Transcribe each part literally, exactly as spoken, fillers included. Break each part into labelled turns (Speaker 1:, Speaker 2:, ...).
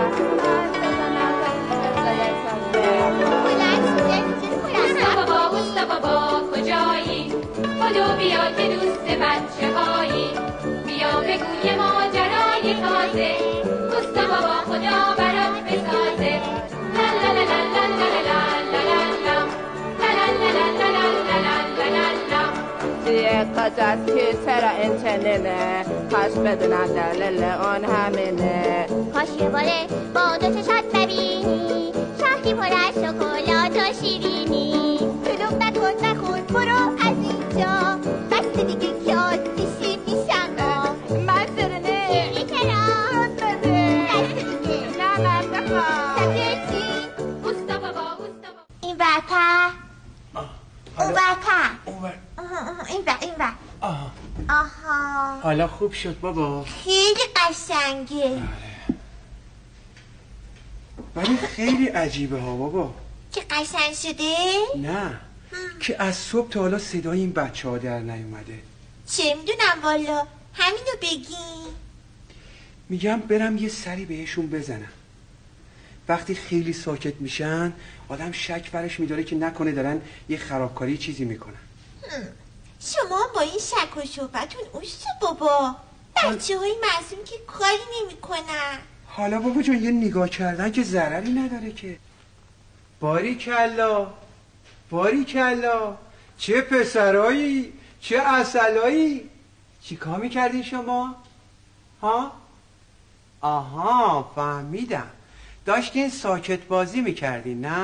Speaker 1: بدو بیا که دوست بچه هایی، بیا بگوی ماجرای تازه، دوست بابا خدا برات بسازه. لا لا لا لا لا لا لا لا
Speaker 2: قطعت که چرا این چنینه، کاش بدونم دلیل اون همینه.
Speaker 3: کاش یه باره با دو چشات ببینی شهری پر از شکلات و شیرینی. دلوق نکن نخون برو از اینجا، بس دیگه که آتیشی میشم.
Speaker 2: منظور نه
Speaker 3: چیزی کرا
Speaker 2: دوست بده
Speaker 3: دست دیگه
Speaker 2: نه من بخواه
Speaker 3: سبیه چی؟
Speaker 1: اوستا بابا اوستا بابا.
Speaker 3: این برتر اون برتر
Speaker 4: اون بر
Speaker 3: این بر این بر.
Speaker 4: آها
Speaker 3: آها
Speaker 4: حالا خوب شد بابا.
Speaker 3: خیلی قشنگه.
Speaker 4: ولی خیلی عجیبه ها بابا.
Speaker 3: که قشنگ شده؟
Speaker 4: نه که از صبح تا حالا صدای این بچه ها در نیومده.
Speaker 3: چه میدونم والا، همینو بگی.
Speaker 4: میگم برم یه سری بهشون بزنم. وقتی خیلی ساکت میشن آدم شک برش میداره که نکنه دارن یه خرابکاری چیزی میکنن.
Speaker 3: شما با این شک و شبهتون اوست بابا. بچه های معصوم که کاری نمی کنن.
Speaker 4: حالا بابا جون یه نگاه کردن که ضرری نداره که. باری کلا باری کلا، چه پسرایی چه عسلایی. چی کار میکردین شما؟ ها؟ آها فهمیدم، داشتین ساکت بازی میکردین نه؟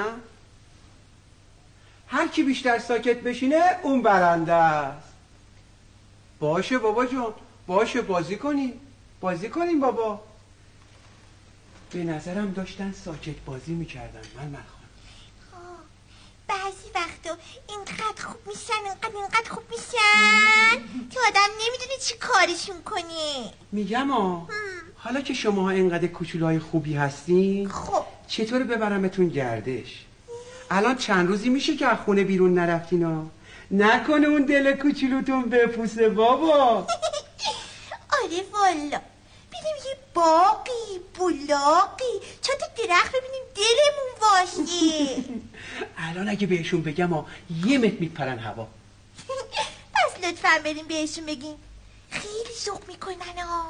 Speaker 4: هر کی بیشتر ساکت بشینه اون برنده است. باشه بابا جون باشه، بازی کنین بازی کنین بابا. به نظرم داشتن ساکت بازی میکردن من من خانم.
Speaker 3: بعضی وقتا اینقدر خوب میشن اینقدر اینقدر خوب میشن که آدم نمیدونه چی کارشون کنه.
Speaker 4: میگم آه حالا که شما اینقدر کوچولوهای خوبی هستین،
Speaker 3: خب
Speaker 4: چطور ببرمتون گردش؟ الان چند روزی میشه که از خونه بیرون نرفتین ها؟ نکنه اون دل کوچولوتون بپوسه بابا.
Speaker 3: آره والا، بریم یه باقی بلاقی چند تا درخت ببینیم دلمون واشه.
Speaker 4: الان اگه بهشون بگم ها یه متر میپرن هوا.
Speaker 3: پس لطفا بریم بهشون بگیم، خیلی ذوق میکنن ها.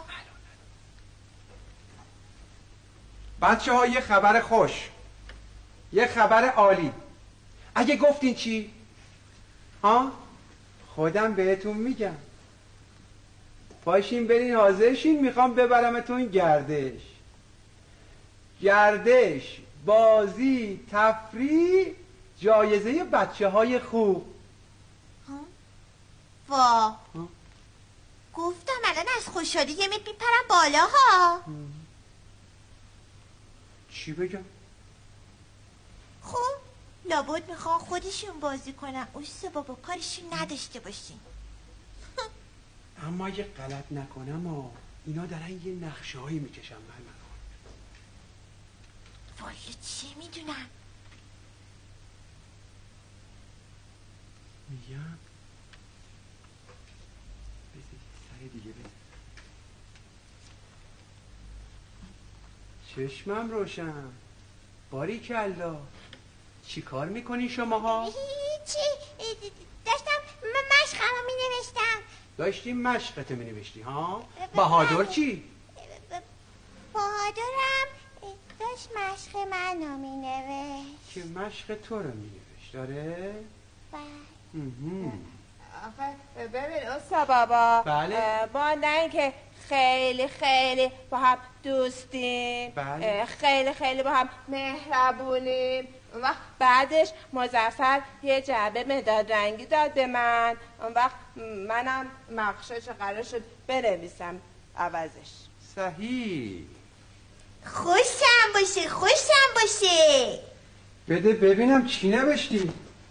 Speaker 4: بچه ها یه خبر خوش، یه خبر عالی. اگه گفتین چی؟ ها؟ خودم بهتون میگم. باشین برین حاضرشین، میخوام ببرمتون گردش. گردش، بازی، تفریح، جایزه بچه های خوب.
Speaker 3: وا گفتم الان از خوشحالی یه متر میپرم بالا ها.
Speaker 4: چی بگم؟
Speaker 3: خب لابد میخوان خودشون بازی کنن. اوسته بابا کارشون نداشته باشین.
Speaker 4: اما اگه غلط نکنم ها اینا دارن یه نقشه هایی میکشن. من من
Speaker 3: والا چی میدونم.
Speaker 4: میگم بذاری سر دیگه بزن. چشمم روشن. باری کلا چی کار میکنی شما ها؟
Speaker 3: هیچی، داشتم مشقمو می نوشتم.
Speaker 4: داشتی مشقتو می نوشتی ها؟ بهادر چی؟
Speaker 3: بهادرم داشت مشق منو می نوشت.
Speaker 4: که مشق تو رو می نوشت داره؟
Speaker 3: بله.
Speaker 2: آخه ببین استا بابا،
Speaker 4: بله.
Speaker 2: ما نه اینکه خیلی خیلی با هم دوستیم،
Speaker 4: بله.
Speaker 2: خیلی خیلی با هم مهربونیم. اون وقت بعدش مظفر یه جعبه مداد رنگی داد به من، اون وقت منم نقشه‌شو قرار شد بنویسم عوضش.
Speaker 4: صحیح.
Speaker 3: خوشم باشه خوشم باشه.
Speaker 4: بده ببینم چی نوشتی.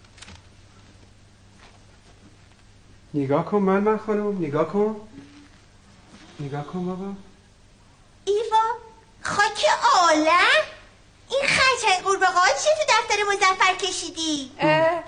Speaker 4: نگاه کن من من خانم، نگاه کن نگاه کن بابا.
Speaker 3: ایوا خاک عالم، این خرچنگ قورباغه ها چیه تو دفتر مظفر کشیدی؟
Speaker 2: اه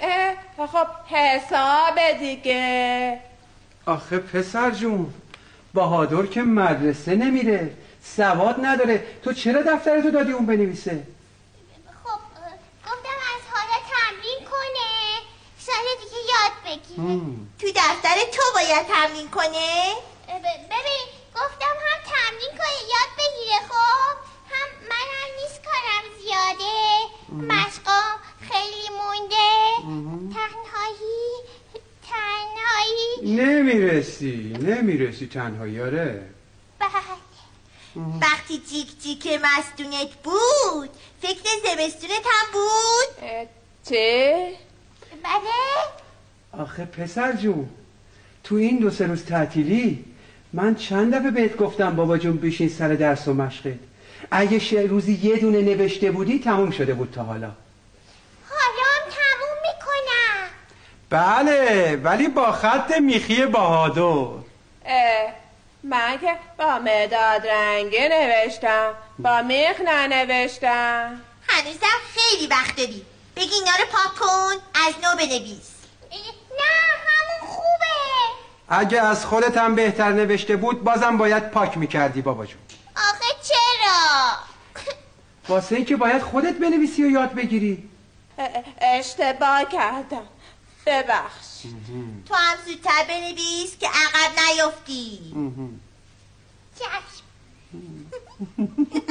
Speaker 2: اه خب حساب دیگه.
Speaker 4: آخه پسر جون بهادر که مدرسه نمیره، سواد نداره، تو چرا دفترتو دادی اون بنویسه؟
Speaker 3: خب گفتم از حالا تمرین کنه، سال دیگه یاد بگیره.
Speaker 5: تو دفتر تو باید تمرین کنه؟
Speaker 3: ببین گفتم هم تمرین کنه یاد بگیره، خب هم منم نیست کارم زیاده، مشقام خیلی مونده، تنهایی تنهایی
Speaker 4: نمیرسی نمیرسی تنهایی. آره
Speaker 3: بله.
Speaker 5: وقتی جیک جیک مستونت بود فکر زمستونت هم بود؟
Speaker 2: چه؟
Speaker 3: بله.
Speaker 4: آخه پسر جون، تو این دو سه روز تعطیلی من چند دفعه بهت گفتم بابا جون بشین سر درس و مشقت. اگه شه روزی یه دونه نوشته بودی تموم شده بود تا حالا.
Speaker 3: حالا هم تموم میکنم.
Speaker 4: بله ولی با خط میخی بهادر.
Speaker 2: من که با مداد رنگی نوشتم، با میخ ننوشتم.
Speaker 5: هنوزم خیلی وقت داری، بگی اینا رو پاک کن از نو بنویس.
Speaker 3: نه همون خوبه.
Speaker 4: اگه از خودت هم بهتر نوشته بود بازم باید پاک میکردی بابا جون.
Speaker 3: آخه چرا؟
Speaker 4: واسه این که باید خودت بنویسی و یاد بگیری.
Speaker 2: اشتباه کردم، ببخش.
Speaker 5: تو هم زودتر بنویس که عقب نیفتی.
Speaker 3: چشم.